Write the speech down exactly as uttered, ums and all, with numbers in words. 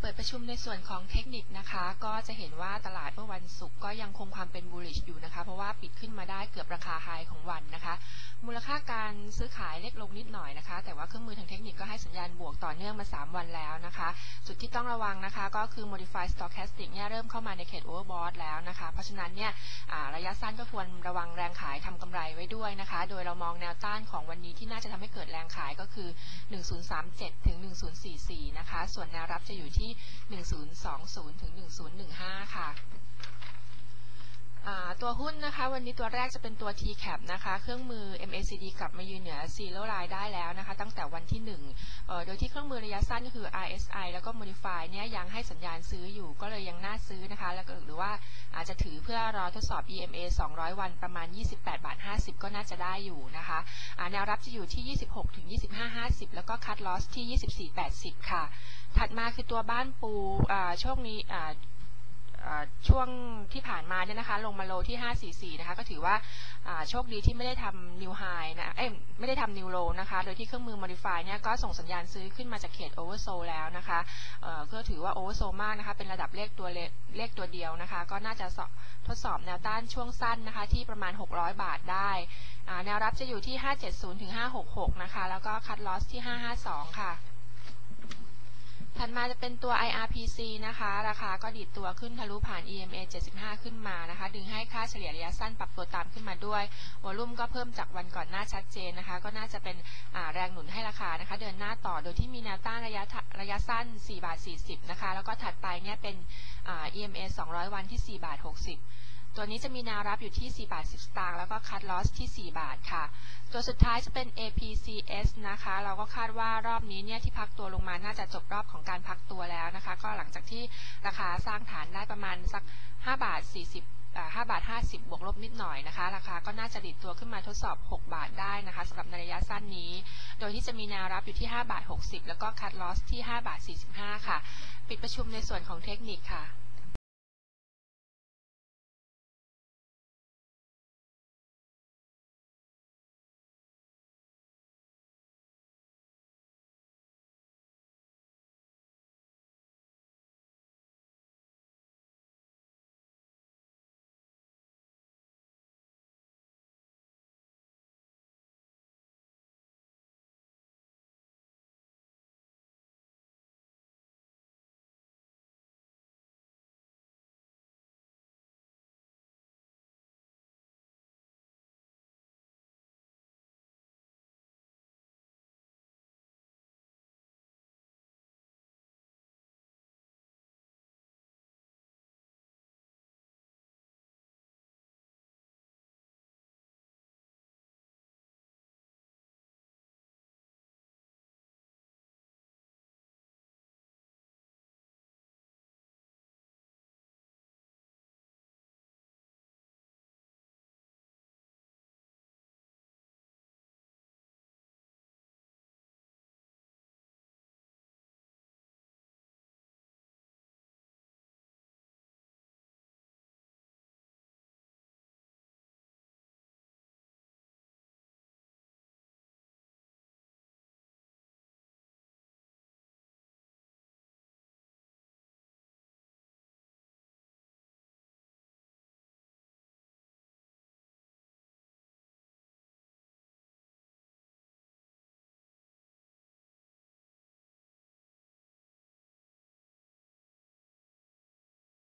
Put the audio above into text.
ปิดประชุมในส่วนของเทคนิคนะคะก็จะเห็นว่าตลาดเมื่อวันศุกร์ก็ยังคงความเป็น bullish อยู่นะคะเพราะว่าปิดขึ้นมาได้เกือบราคาไฮของวันนะคะมูลค่าการซื้อขายเล็กลงนิดหน่อยนะคะแต่ว่าเครื่องมือทางเทคนิคก็ให้สัญญาณบวกต่อเนื่องมาสามวันแล้วนะคะจุดที่ต้องระวังนะคะก็คือ modified stochastic เนี่ยเริ่มเข้ามาในเขต overbought แล้วนะคะเพราะฉะนั้นเนี่ยระยะสั้นก็ควรระวังแรงขายทำกำไรไว้ด้วยนะคะโดยเรามองแนวต้านของวันนี้ที่น่าจะทำให้เกิดแรงขายก็คือหนึ่งศูนย์สามเจ็ดถึงหนึ่งศูนย์สี่สี่นะคะส่วนแนวรับจะอยู่ที่หนึ่งศูนย์สองศูนย์ถึงหนึ่งศูนย์หนึ่งห้าค่ะตัวหุ้นนะคะวันนี้ตัวแรกจะเป็นตัว ที แคป นะคะเครื่องมือ เอ็ม เอ ซี ดี กลับมายืนเหนือ Zero Line ได้แล้วนะคะตั้งแต่วันที่หนึ่งโดยที่เครื่องมือระยะสั้นก็คือ อาร์ เอส ไอ แล้วก็ Modify เนี่ยยังให้สัญญาณซื้ออยู่ก็เลยยังน่าซื้อนะคะแล้วก็หรือว่าอาจจะถือเพื่อรอทดสอบ อี เอ็ม เอ สองร้อยวันประมาณยี่สิบแปดบาทห้าสิบก็น่าจะได้อยู่นะคะแนวรับจะอยู่ที่ยี่สิบหกถึงยี่สิบห้าห้าสิบแล้วก็ Cut Loss ที่ยี่สิบสี่แปดสิบค่ะถัดมาคือตัวบ้านปูช่วงนี้ช่วงที่ผ่านมาเนี่ยนะคะลงมาโลที่ห้าสี่สี่นะคะก็ถือว่าโชคดีที่ไม่ได้ทำ New High นะเอ้ยไม่ได้ทำ New Low นะคะโดยที่เครื่องมือ Modify เนี่ยก็ส่งสัญญาณซื้อขึ้นมาจากเขต Oversold แล้วนะคะก็ถือว่า Oversold มากนะคะเป็นระดับเลขตัวเลขตัวเดียวนะคะก็น่าจะทดสอบแนวต้านช่วงสั้นนะคะที่ประมาณหกร้อยบาทได้แนวรับจะอยู่ที่ห้าเจ็ดศูนย์ถึงห้าหกหกนะคะแล้วก็ Cut Loss ที่ห้าห้าสองค่ะถัดมาจะเป็นตัว ไอ อาร์ พี ซี นะคะราคาก็ดีดตัวขึ้นทะลุผ่าน อี เอ็ม เอ เจ็ดสิบห้าขึ้นมานะคะดึงให้ค่าเฉลี่ยระยะสั้นปรับตัวตามขึ้นมาด้วยวอลุ่มก็เพิ่มจากวันก่อนหน้าชัดเจนนะคะก็น่าจะเป็นแรงหนุนให้ราคานะคะเดินหน้าต่อโดยที่มีแนวต้านระยะระยะสั้นสี่บาทสี่สิบนะคะแล้วก็ถัดไปเนี่ยเป็น อี เอ็ม เอ สองร้อยวันที่สี่บาทหกสิบตัวนี้จะมีแนวรับอยู่ที่สี่บาทสิบสตางค์แล้วก็ Cut Loss ที่สี่บาทค่ะตัวสุดท้ายจะเป็น เอ พี ซี เอส นะคะเราก็คาดว่ารอบนี้เนี่ยที่พักตัวลงมาน่าจะจบรอบของการพักตัวแล้วนะคะก็หลังจากที่ราคาสร้างฐานได้ประมาณสักห้าบาทสี่สิบอ่าห้าบาทห้าสิบบวกลบนิดหน่อยนะคะราคาก็น่าจะดิดตัวขึ้นมาทดสอบหกบาทได้นะคะสำหรับในระยะสั้นนี้โดยที่จะมีแนวรับอยู่ที่ห้าบาทหกสิบแล้วก็ Cut Loss ที่ห้าบาทสี่สิบห้าค่ะปิดประชุมในส่วนของเทคนิคค่ะ